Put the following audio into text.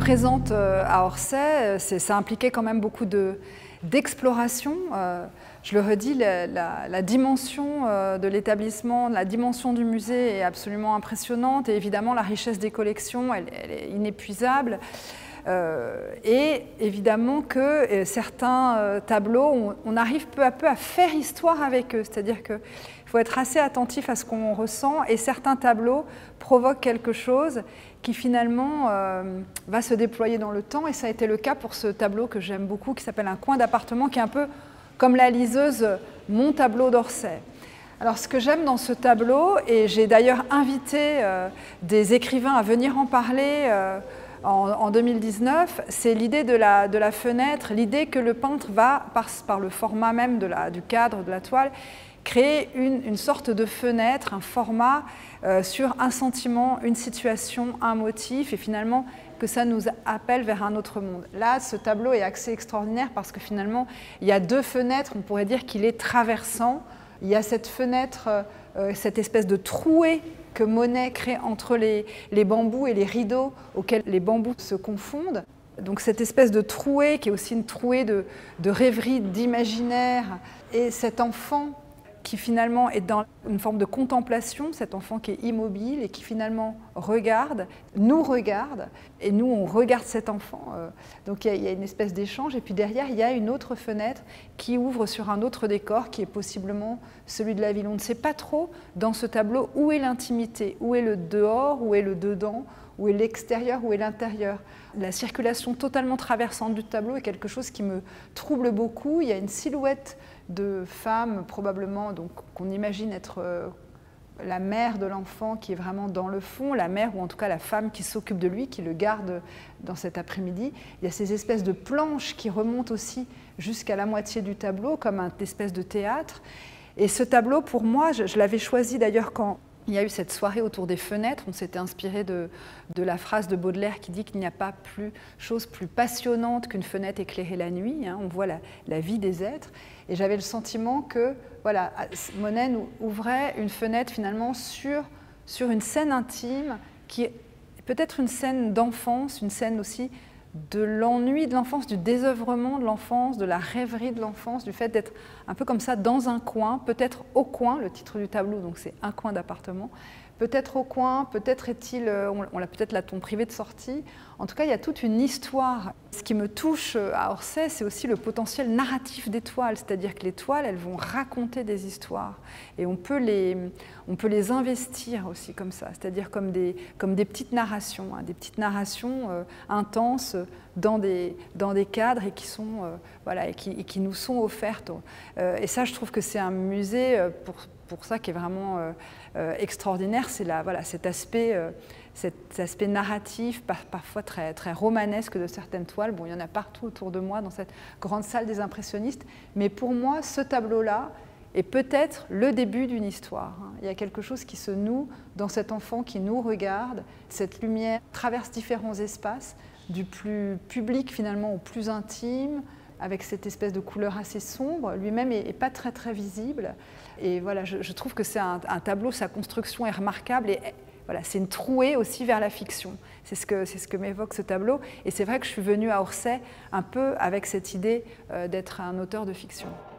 présente à Orsay, ça impliquait quand même beaucoup d'exploration. Je le redis, la dimension de l'établissement, la dimension du musée est absolument impressionnante et évidemment la richesse des collections, elle est inépuisable. Et évidemment que certains tableaux, on arrive peu à peu à faire histoire avec eux, c'est-à-dire qu'il faut être assez attentif à ce qu'on ressent et certains tableaux provoquent quelque chose qui finalement va se déployer dans le temps et ça a été le cas pour ce tableau que j'aime beaucoup qui s'appelle Un coin d'appartement qui est un peu comme la liseuse Mon tableau d'Orsay. Alors ce que j'aime dans ce tableau, et j'ai d'ailleurs invité des écrivains à venir en parler en 2019, c'est l'idée de la fenêtre, l'idée que le peintre va, par le format même du cadre, de la toile, créer une sorte de fenêtre, un format sur un sentiment, une situation, un motif, et finalement que ça nous appelle vers un autre monde. Là, ce tableau est assez extraordinaire parce que finalement, il y a deux fenêtres, on pourrait dire qu'il est traversant. Il y a cette fenêtre, cette espèce de trouée que Monet crée entre les bambous et les rideaux auxquels les bambous se confondent. Donc cette espèce de trouée qui est aussi une trouée de rêverie, d'imaginaire. Et cet enfant qui finalement est dans une forme de contemplation, cet enfant qui est immobile et qui finalement regarde, nous regarde, et nous on regarde cet enfant. Donc il y a une espèce d'échange, et puis derrière il y a une autre fenêtre qui ouvre sur un autre décor qui est possiblement celui de la ville. On ne sait pas trop dans ce tableau où est l'intimité, où est le dehors, où est le dedans, où est l'extérieur, où est l'intérieur. La circulation totalement traversante du tableau est quelque chose qui me trouble beaucoup. Il y a une silhouette de femme, probablement, qu'on imagine être la mère de l'enfant qui est vraiment dans le fond, la mère ou en tout cas la femme qui s'occupe de lui, qui le garde dans cet après-midi. Il y a ces espèces de planches qui remontent aussi jusqu'à la moitié du tableau, comme une espèce de théâtre. Et ce tableau, pour moi, je l'avais choisi d'ailleurs quand il y a eu cette soirée autour des fenêtres. On s'était inspiré de la phrase de Baudelaire qui dit qu'il n'y a pas chose plus passionnante qu'une fenêtre éclairée la nuit. On voit la vie des êtres. Et j'avais le sentiment que voilà, Monet nous ouvrait une fenêtre finalement sur une scène intime qui est peut-être une scène d'enfance, une scène aussi de l'ennui de l'enfance, du désœuvrement de l'enfance, de la rêverie de l'enfance, du fait d'être un peu comme ça dans un coin, peut-être au coin, le titre du tableau, donc c'est Un coin d'appartement, peut-être au coin, peut-être est-il, on l'a peut-être la tombe privée de sortie. En tout cas, il y a toute une histoire. Ce qui me touche à Orsay, c'est aussi le potentiel narratif des toiles, c'est-à-dire que les toiles, elles vont raconter des histoires et on peut les investir aussi comme ça, c'est-à-dire comme des petites narrations, des petites narrations intenses dans des cadres et qui sont voilà, et qui nous sont offertes. Et ça, je trouve que c'est un musée pour ça qui est vraiment extraordinaire, c'est voilà, cet aspect narratif, parfois très, très romanesque de certaines toiles. Bon, il y en a partout autour de moi dans cette grande salle des impressionnistes, mais pour moi, ce tableau-là est peut-être le début d'une histoire. Il y a quelque chose qui se noue dans cet enfant qui nous regarde. Cette lumière traverse différents espaces, du plus public finalement au plus intime, avec cette espèce de couleur assez sombre. Lui-même n'est pas très très visible. Et voilà, je trouve que c'est un tableau, sa construction est remarquable et voilà, c'est une trouée aussi vers la fiction. C'est ce que m'évoque ce tableau. Et c'est vrai que je suis venue à Orsay un peu avec cette idée d'être un auteur de fiction.